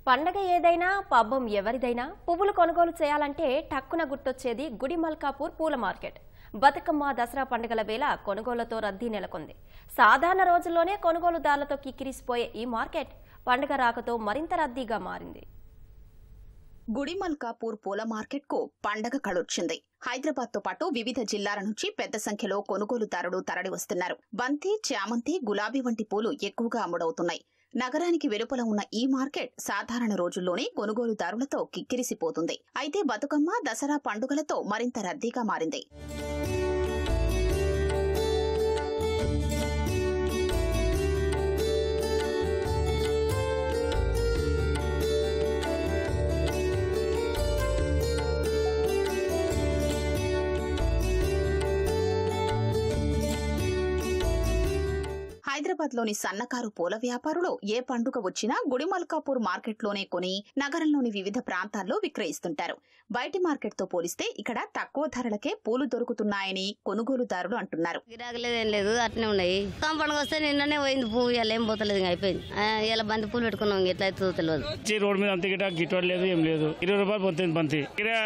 పండగ ఏదైనా పబ్బం ఎవరిదైనా పువ్వులు కొనుగోలు చేయాలంటే టక్కున గుర్తొచ్చేది గుడి మల్కాపూర్ పూల మార్కెట్. బతుకమ్మ దసరా పండుగల వేళ కొనుగోలుతో రద్దీ నెలకొంది. సాధారణ రోజుల్లోనే కొనుగోలుదారులతో కిక్కిరిసిపోయే ఈ మార్కెట్ పండుగ రాకతో మరింత రద్దీగా మారింది. గుడి మల్కాపూర్ పూల మార్కెట్ కు పండగ కళొచ్చింది. హైదరాబాద్ తో పాటు వివిధ జిల్లాల నుంచి పెద్ద సంఖ్యలో కొనుగోలుదారులు తరలి వస్తున్నారు. బంతి, చామంతి, గులాబీ వంటి పూలు ఎక్కువగా అమ్ముడవుతున్నాయి. నగరానికి వెలుపల ఉన్న ఈ మార్కెట్ సాధారణ రోజుల్లోనే కొనుగోలుదారులతో కిక్కిరిసిపోతుంది. అయితే బతుకమ్మ, దసరా పండుగలతో మరింత రద్దీగా మారింది. హైదరాబాద్ లోని సన్నకారు పూల వ్యాపారులు ఏ పండుగ వచ్చినా గుడి మల్కాపూర్ మార్కెట్లోనే కొని నగరంలోని వివిధ ప్రాంతాల్లో విక్రయిస్తుంటారు. బయటి మార్కెట్ తో పోలిస్తే ఇక్కడ తక్కువ ధరలకే పూలు దొరుకుతున్నాయని కొనుగోలుదారులు అంటున్నారు. లేదు అట్నే ఉన్నాయి. పండుగ వస్తే నిన్ననే పోయింది పువ్వు, ఇలా ఏం పోతలేదు, అయిపోయింది. ఇలా బంతి పూలు పెట్టుకున్నాం, ఎట్లా అవుతుందో తెలియదు. రోడ్ మీద అంత గిట్టుబాటు లేదు, ఏం లేదు. 20 రూపాయలు పోతుంది బంతి.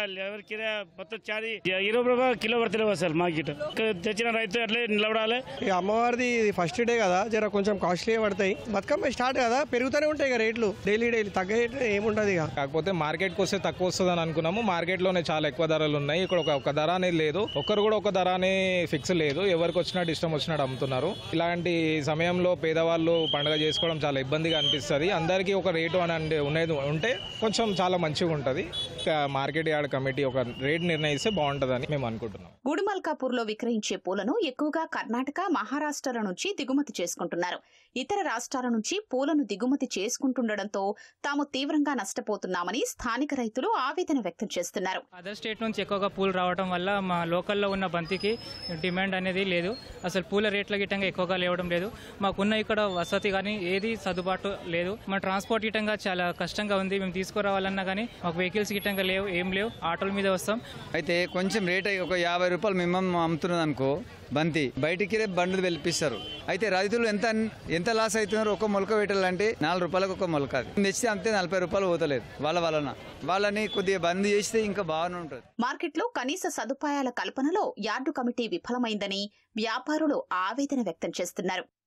మొత్తం 20 రూపాయలు కిలో పడతలేవు అసలు మార్కెట్. తెచ్చిన రైతు అట్లే నిలబడాలి. అమ్మవారిది ఫస్ట్ డే కదా, జర కొంచెం కాస్ట్లీ పడతాయి. బతుకమ్మ స్టార్ట్ కదా, పెరుగుతూనే ఉంటాయి రేట్లు. డైలీ తగ్గే ఏముంటది. కాకపోతే మార్కెట్ కి వస్తే తక్కువ వస్తుంది అని అనుకున్నాము. మార్కెట్ లోనే చాలా ఎక్కువ ధరలు ఉన్నాయి. ఇక్కడ ఒక ధర అనేది లేదు. ఒక్కరు కూడా ఒక ధర అనే ఫిక్స్ లేదు. ఎవరికి వచ్చినట్టు ఇష్టం వచ్చినట్టు అమ్ముతున్నారు. ఇలాంటి సమయంలో పేదవాళ్ళు పండుగ చేసుకోవడం చాలా ఇబ్బందిగా అనిపిస్తుంది. అందరికీ ఒక రేటు అని ఉన్నది ఉంటే కొంచెం చాలా మంచిగా ఉంటది. మార్కెట్ యార్డ్ కమిటీ ఒక రేట్ నిర్ణయిస్తే బాగుంటదని మేము అనుకుంటున్నాం. గుడి మల్కాపూర్ లో విక్రయించే పూలను ఎక్కువగా కర్ణాటక, మహారాష్ట్రల నుంచి దిగుమతి చేసుకుంటున్నారు. ఇతర రాష్ట్రాల నుంచి పూలను దిగుమతి చేసుకుంటుండటంతో తాము తీవ్రంగా నష్టపోతున్నామని స్థానిక రైతులు ఆవేదన వ్యక్తం చేస్తున్నారు. అదర్ స్టేట్ నుంచి ఎక్కువగా పూలు రావడం వల్ల మా లోకల్లో ఉన్న బంతికి డిమాండ్ అనేది లేదు. అసలు పూల రేట్ల గిట్టంగా ఎక్కువగా లేవడం లేదు. మాకున్న ఇక్కడ వసతి కానీ ఏది సర్దుబాటు లేదు. మా ట్రాన్స్పోర్ట్ గిట్టంగా చాలా కష్టంగా ఉంది. మేము తీసుకురావాలన్నా కానీ మాకు వెహికల్స్ గిట్టంగా లేవు, ఏం లేవు. ఆటోల మీద వస్తాం. అయితే కొంచెం రేట్ ఒక 50 రూపాయలు మినిమం అమ్ముతున్నది అనుకో బంతి, బయటికి బండ్లు వెలిపిస్తారు. అయితే రైతులు ఎంత లాస్ అవుతున్నారు. ఒక మొలక పెట్టాలంటే 4 రూపాయలకు ఒక మొలక, తెచ్చితే అంతే 40 రూపాయలు పోతలేదు. వాళ్ళని కొద్దిగా బంద్ చేస్తే ఇంకా బాగానే ఉంటుంది. మార్కెట్ లో కనీస సదుపాయాల కల్పనలో యార్డు కమిటీ విఫలమైందని వ్యాపారులు ఆవేదన వ్యక్తం చేస్తున్నారు.